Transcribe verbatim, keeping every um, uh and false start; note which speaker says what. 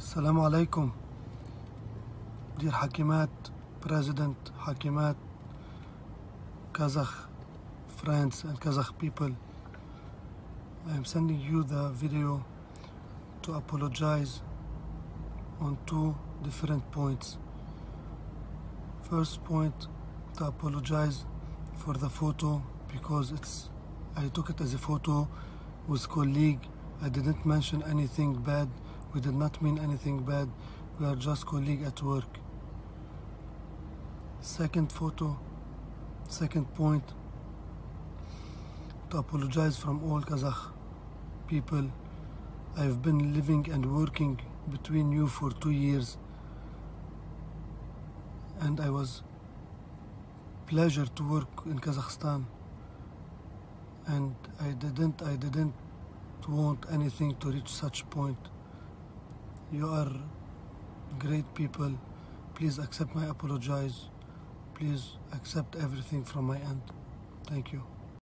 Speaker 1: Assalamu alaikum, dear Hakimat, President, Hakimat, Kazakh friends and Kazakh people. I am sending you the video to apologize on two different points. First point, to apologize for the photo because it's I took it as a photo with colleague. I didn't mention anything bad. We did not mean anything bad. We are just colleague at work. Second photo, second point, to apologize from all Kazakh people. I've been living and working between you for two years, and I was pleasure to work in Kazakhstan, and I didn't I didn't want anything to reach such point. You are great people. Please accept my apologize. Please accept everything from my end. Thank you.